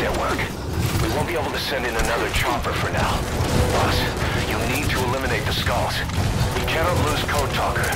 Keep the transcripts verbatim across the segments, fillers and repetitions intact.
can't work. We won't be able to send in another chopper for now. Boss, you need to eliminate the skulls. We cannot lose Code Talker.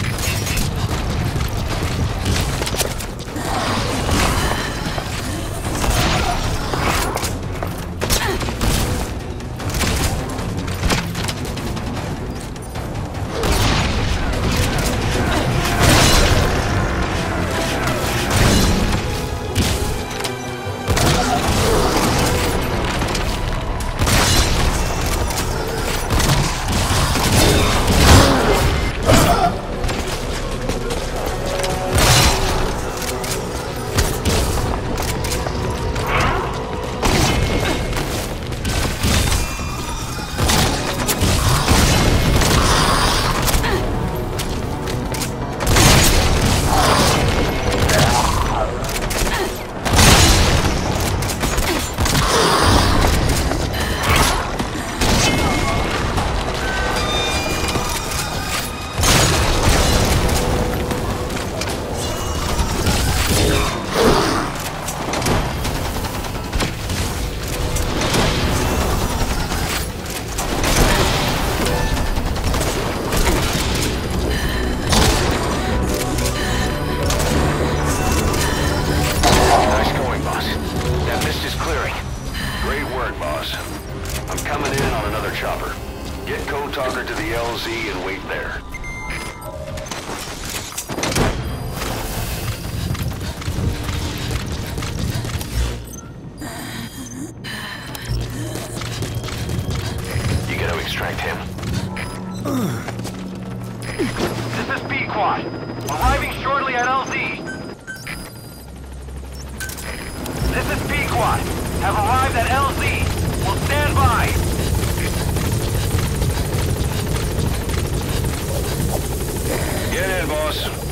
Chopper. Get Code Talker to the L Z and wait there. You gotta extract him. This is B-Quad. Arriving shortly at L Z. This is B-Quad. Have arrived at L Z. Will stand by. Get in, boss.